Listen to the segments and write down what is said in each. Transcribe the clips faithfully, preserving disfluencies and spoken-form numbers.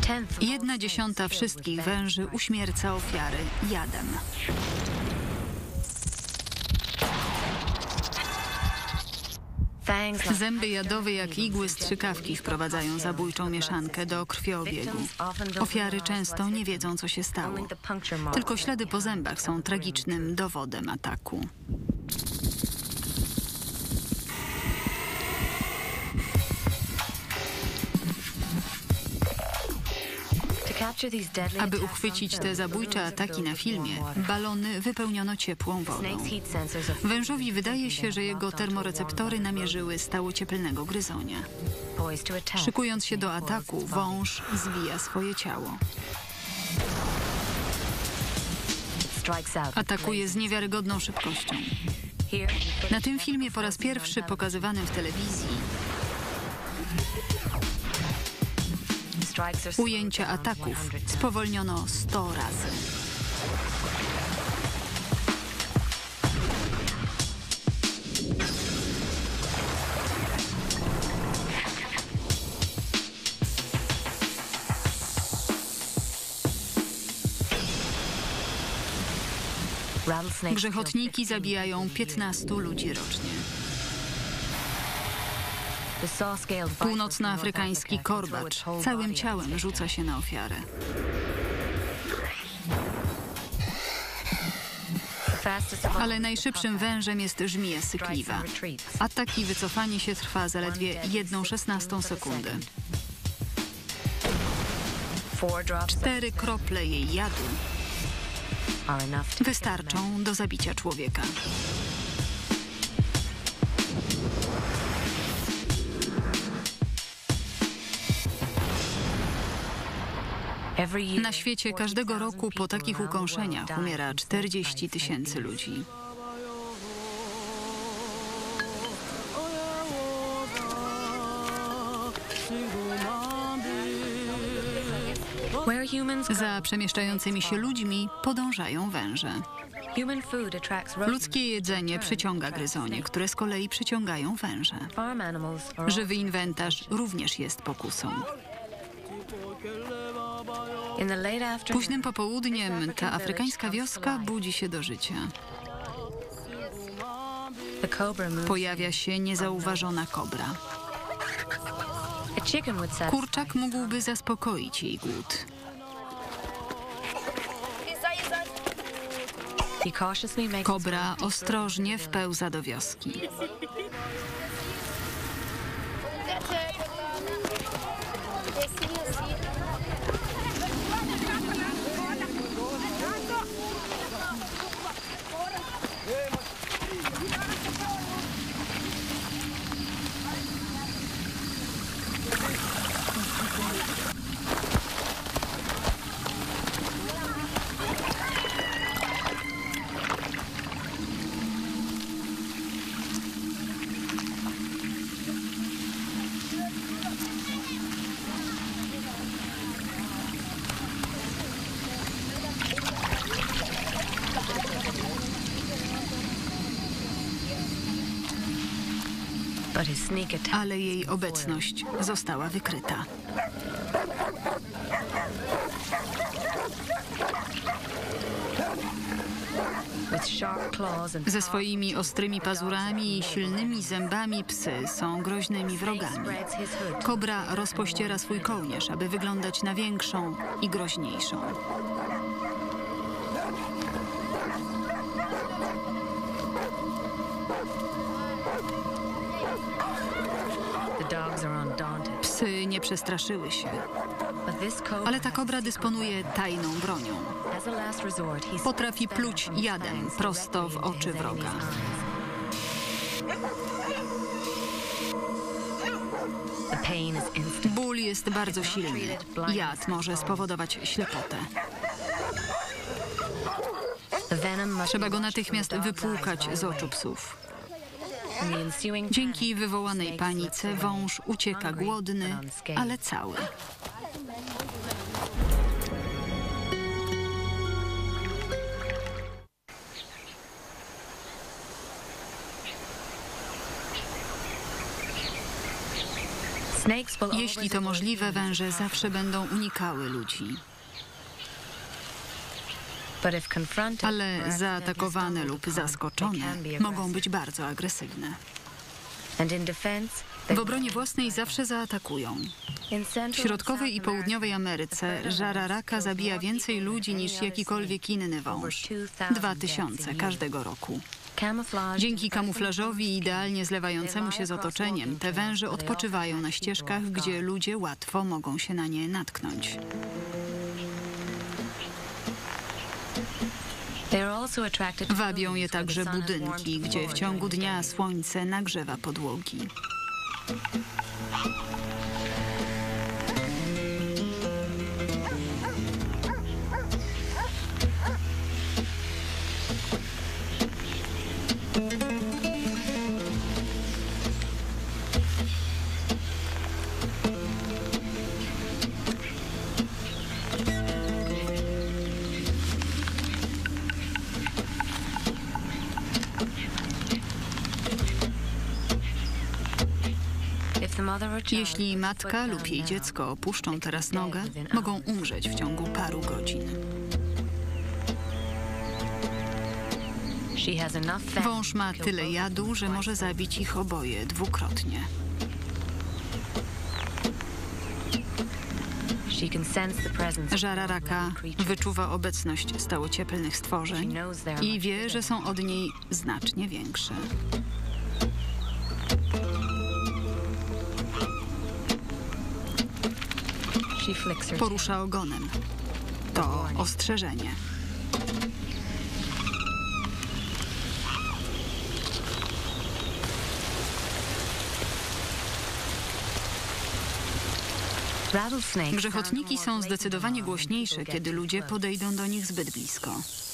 Jedna dziesiąta wszystkich węży uśmierca ofiary jadem. Zęby jadowe jak igły strzykawki wprowadzają zabójczą mieszankę do krwiobiegu. Ofiary często nie wiedzą, co się stało. Tylko ślady po zębach są tragicznym dowodem ataku. Aby uchwycić te zabójcze ataki na filmie, balony wypełniono ciepłą wodą. Wężowi wydaje się, że jego termoreceptory namierzyły stało cieplnego gryzonia. Szykując się do ataku, wąż zwija swoje ciało. Atakuje z niewiarygodną szybkością. Na tym filmie po raz pierwszy pokazywanym w telewizji ujęcia ataków spowolniono sto razy. Grzechotniki zabijają piętnastu ludzi rocznie. Północnoafrykański korbacz całym ciałem rzuca się na ofiarę. Ale najszybszym wężem jest żmija sykliwa. Atak i wycofanie się trwa zaledwie jedną szesnastą sekundy. Cztery krople jej jadu wystarczą do zabicia człowieka. Na świecie każdego roku po takich ukąszeniach umiera czterdzieści tysięcy ludzi. Za przemieszczającymi się ludźmi podążają węże. Ludzkie jedzenie przyciąga gryzonie, które z kolei przyciągają węże. Żywy inwentarz również jest pokusą. Późnym popołudniem ta afrykańska wioska budzi się do życia. Pojawia się niezauważona kobra. Kurczak mógłby zaspokoić jej głód. Kobra ostrożnie wpełza do wioski. Ale jej obecność została wykryta. Ze swoimi ostrymi pazurami i silnymi zębami psy są groźnymi wrogami. Kobra rozpościera swój kołnierz, aby wyglądać na większą i groźniejszą. Psy nie przestraszyły się, ale ta kobra dysponuje tajną bronią. Potrafi pluć jadem prosto w oczy wroga. Ból jest bardzo silny. Jad może spowodować ślepotę. Trzeba go natychmiast wypłukać z oczu psów. Dzięki wywołanej panice wąż ucieka głodny, ale cały. Jeśli to możliwe, węże zawsze będą unikały ludzi. Ale zaatakowane lub zaskoczone mogą być bardzo agresywne. W obronie własnej zawsze zaatakują. W środkowej i południowej Ameryce żararaka zabija więcej ludzi niż jakikolwiek inny wąż. Dwa tysiące każdego roku. Dzięki kamuflażowi i idealnie zlewającemu się z otoczeniem, te węże odpoczywają na ścieżkach, gdzie ludzie łatwo mogą się na nie natknąć. Wabią je także budynki, gdzie w ciągu dnia słońce nagrzewa podłogi. Jeśli matka lub jej dziecko opuszczą teraz nogę, mogą umrzeć w ciągu paru godzin. Wąż ma tyle jadu, że może zabić ich oboje dwukrotnie. Żararaka wyczuwa obecność stałocieplnych stworzeń i wie, że są od niej znacznie większe. Porusza ogonem. To ostrzeżenie. Grzechotniki są zdecydowanie głośniejsze, kiedy ludzie podejdą do nich zbyt blisko.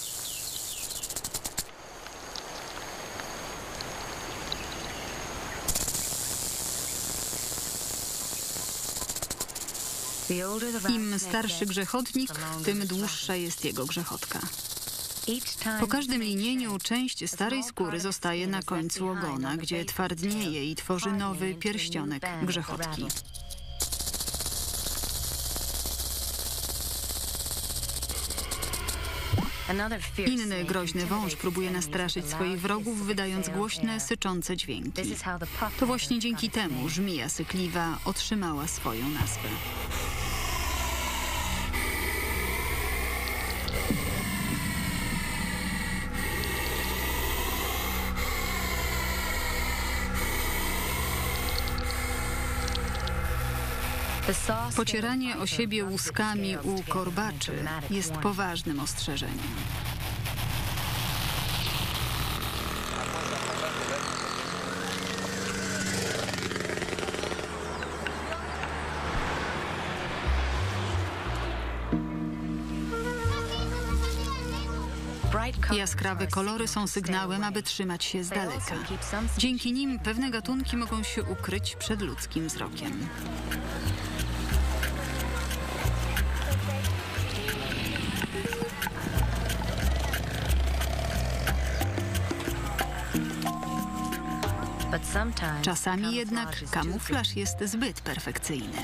Im starszy grzechotnik, tym dłuższa jest jego grzechotka. Po każdym linieniu część starej skóry zostaje na końcu ogona, gdzie twardnieje i tworzy nowy pierścionek grzechotki. Inny groźny wąż próbuje nastraszyć swoich wrogów, wydając głośne, syczące dźwięki. To właśnie dzięki temu żmija sykliwa otrzymała swoją nazwę. Pocieranie o siebie łuskami u korbaczy jest poważnym ostrzeżeniem. Jaskrawe kolory są sygnałem, aby trzymać się z daleka. Dzięki nim pewne gatunki mogą się ukryć przed ludzkim wzrokiem. Czasami jednak kamuflaż jest zbyt perfekcyjny.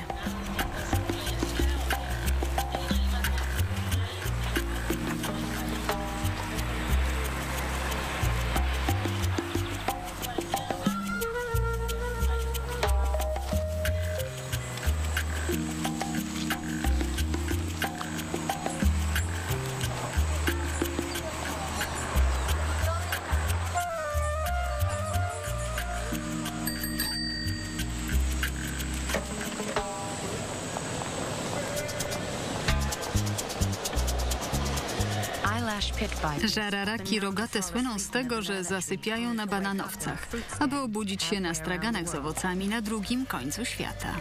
Żararaki rogate słyną z tego, że zasypiają na bananowcach, aby obudzić się na straganach z owocami na drugim końcu świata.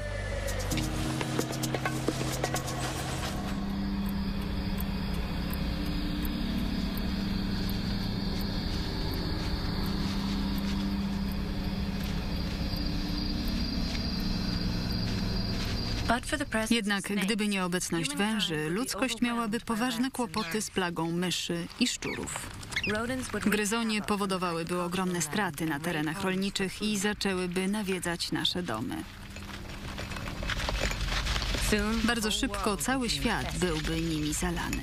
Jednak gdyby nie obecność węży, ludzkość miałaby poważne kłopoty z plagą myszy i szczurów. Gryzonie powodowałyby ogromne straty na terenach rolniczych i zaczęłyby nawiedzać nasze domy. Bardzo szybko cały świat byłby nimi zalany.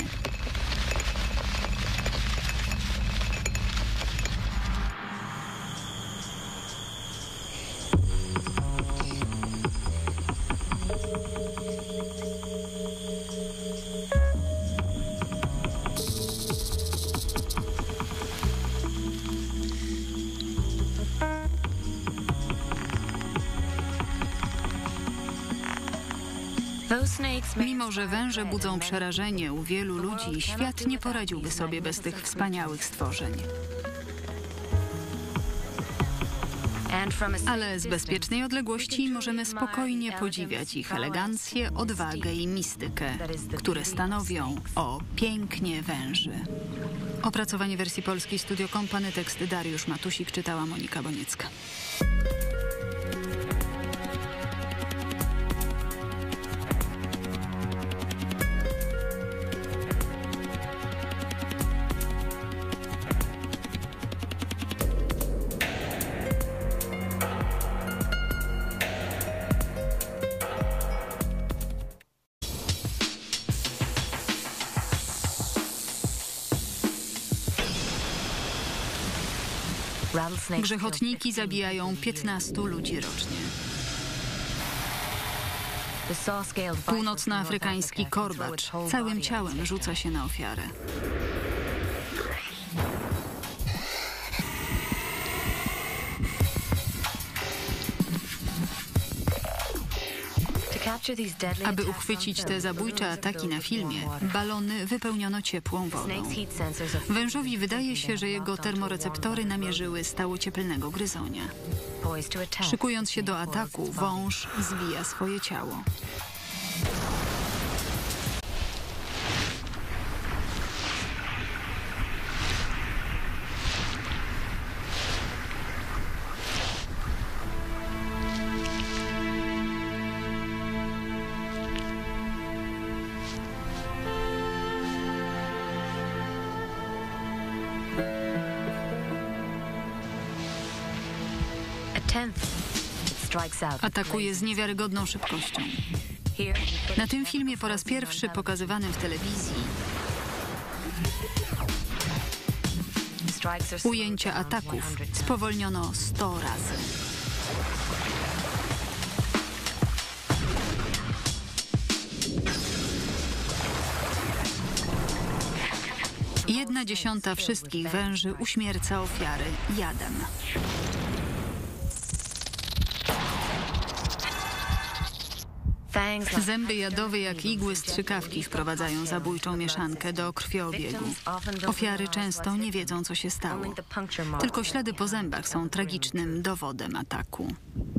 Mimo że węże budzą przerażenie u wielu ludzi, świat nie poradziłby sobie bez tych wspaniałych stworzeń. Ale z bezpiecznej odległości możemy spokojnie podziwiać ich elegancję, odwagę i mistykę, które stanowią o pięknie węży. Opracowanie wersji polskiej Studio Kompany, tekst Dariusz Matusik, czytała Monika Boniecka. Grzechotniki zabijają piętnastu ludzi rocznie. Północnoafrykański korbacz całym ciałem rzuca się na ofiarę. Aby uchwycić te zabójcze ataki na filmie, balony wypełniono ciepłą wodą. Wężowi wydaje się, że jego termoreceptory namierzyły stało cieplnego gryzonia. Szykując się do ataku, wąż zwija swoje ciało. Atakuje z niewiarygodną szybkością. Na tym filmie po raz pierwszy pokazywanym w telewizji ujęcia ataków spowolniono sto razy. Jedna dziesiąta wszystkich węży uśmierca ofiary jadem. Zęby jadowe jak igły strzykawki wprowadzają zabójczą mieszankę do krwiobiegu. Ofiary często nie wiedzą, co się stało. Tylko ślady po zębach są tragicznym dowodem ataku.